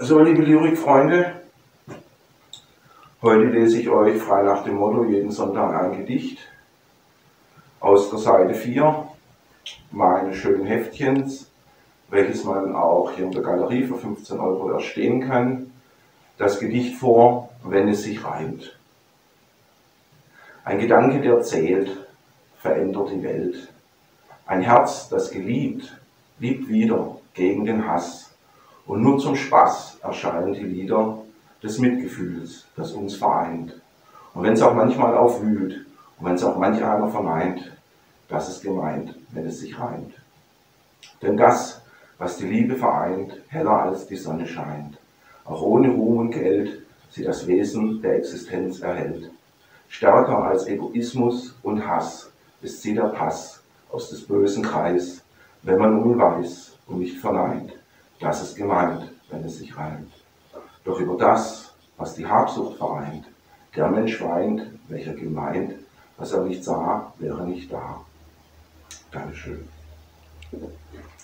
So, liebe Lyrikfreunde, heute lese ich euch frei nach dem Motto jeden Sonntag ein Gedicht aus der Seite 4 meines schönen Heftchens, welches man auch hier in der Galerie für 15 € erstehen kann. Das Gedicht vor, wenn es sich reimt. Ein Gedanke, der zählt, verändert die Welt. Ein Herz, das geliebt, liebt wieder gegen den Hass. Und nur zum Spaß erscheinen die Lieder des Mitgefühls, das uns vereint. Und wenn es auch manchmal aufwühlt und wenn es auch manch einer verneint, das ist gemeint, wenn es sich reimt. Denn das, was die Liebe vereint, heller als die Sonne scheint, auch ohne Ruhm und Geld, sie das Wesen der Existenz erhält. Stärker als Egoismus und Hass ist sie der Pass aus des bösen Kreis, wenn man um ihn weiß und nicht verneint. Das ist gemeint, wenn es sich reimt. Doch über das, was die Habsucht vereint, der Mensch weint, welcher gemeint, was er nicht sah, wäre nicht da. Dankeschön.